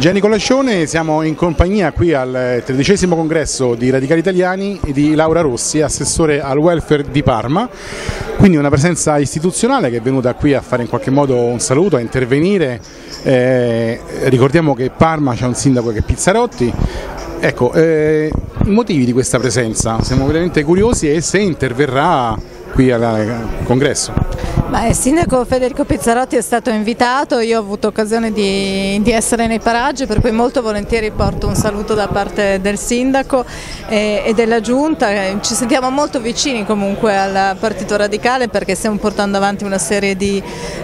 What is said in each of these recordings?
Gianni Collascione, siamo in compagnia qui al 13° congresso di Radicali Italiani di Laura Rossi, assessore al welfare di Parma, quindi una presenza istituzionale che è venuta qui a fare in qualche modo un saluto, a intervenire. Ricordiamo che Parma c'è un sindaco che è Pizzarotti. Ecco, i motivi di questa presenza, siamo veramente curiosi e se interverrà qui al congresso. Il sindaco Federico Pizzarotti è stato invitato, io ho avuto occasione di essere nei paraggi, per cui molto volentieri porto un saluto da parte del sindaco e della giunta. Ci sentiamo molto vicini comunque al Partito Radicale perché stiamo portando avanti una serie di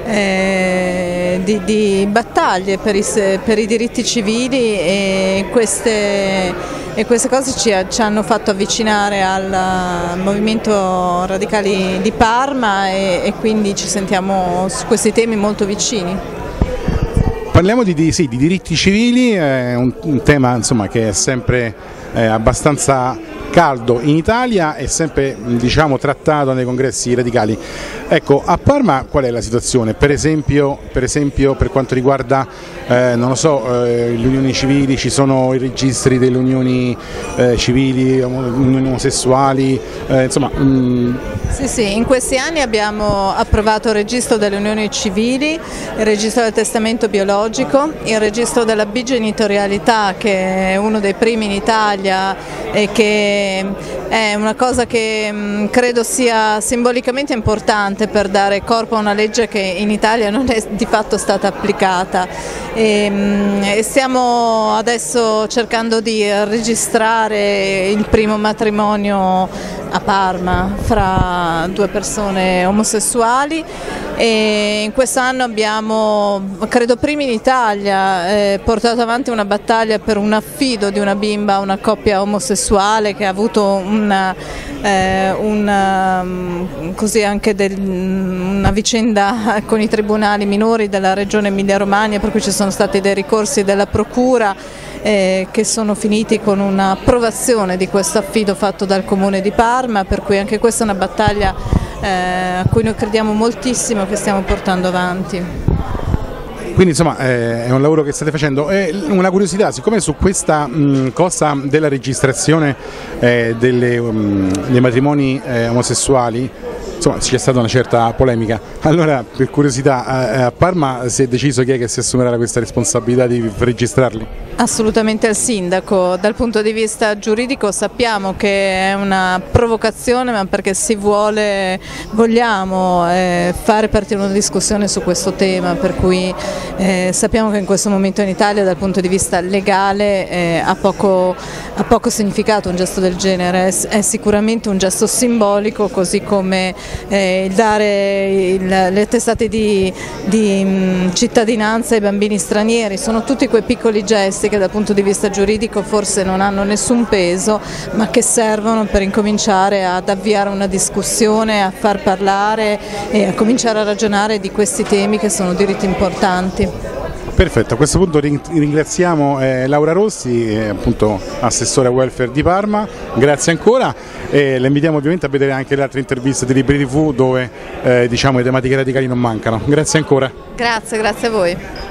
battaglie per i diritti civili e queste cose ci hanno fatto avvicinare al movimento Radicali di Parma e quindi ci sentiamo su questi temi molto vicini. Parliamo di diritti civili, un tema insomma, che è sempre abbastanza caldo in Italia e sempre trattato nei congressi radicali. Ecco, a Parma qual è la situazione? Per esempio per quanto riguarda le unioni civili, ci sono i registri delle unioni civili, unioni omosessuali, Sì, in questi anni abbiamo approvato il registro delle unioni civili, il registro del testamento biologico, il registro della bigenitorialità, che è uno dei primi in Italia e che è una cosa che credo sia simbolicamente importante per dare corpo a una legge che in Italia non è di fatto stata applicata. E stiamo adesso cercando di registrare il primo matrimonio a Parma fra due persone omosessuali e in quest'anno abbiamo, credo primi in Italia, portato avanti una battaglia per un affido di una bimba a una coppia omosessuale che ha avuto una vicenda con i tribunali minori della regione Emilia-Romagna, per cui ci sono stati dei ricorsi della procura che sono finiti con un'approvazione di questo affido fatto dal Comune di Parma, per cui anche questa è una battaglia a cui noi crediamo moltissimo, che stiamo portando avanti. Quindi insomma è un lavoro che state facendo. Una curiosità, siccome su questa cosa della registrazione dei matrimoni omosessuali c'è stata una certa polemica, allora per curiosità a Parma si è deciso chi è che si assumerà questa responsabilità di registrarli? Assolutamente il sindaco. Dal punto di vista giuridico sappiamo che è una provocazione, ma perché vogliamo fare partire una discussione su questo tema, per cui sappiamo che in questo momento in Italia dal punto di vista legale ha poco significato un gesto del genere, è sicuramente un gesto simbolico, così come il dare le testate di cittadinanza ai bambini stranieri. Sono tutti quei piccoli gesti che dal punto di vista giuridico forse non hanno nessun peso, ma che servono per incominciare ad avviare una discussione, a far parlare e a cominciare a ragionare di questi temi che sono diritti importanti. Perfetto, a questo punto ringraziamo Laura Rossi, appunto assessore al welfare di Parma, grazie ancora e la invitiamo ovviamente a vedere anche le altre interviste di Libri TV dove le tematiche radicali non mancano. Grazie ancora. Grazie a voi.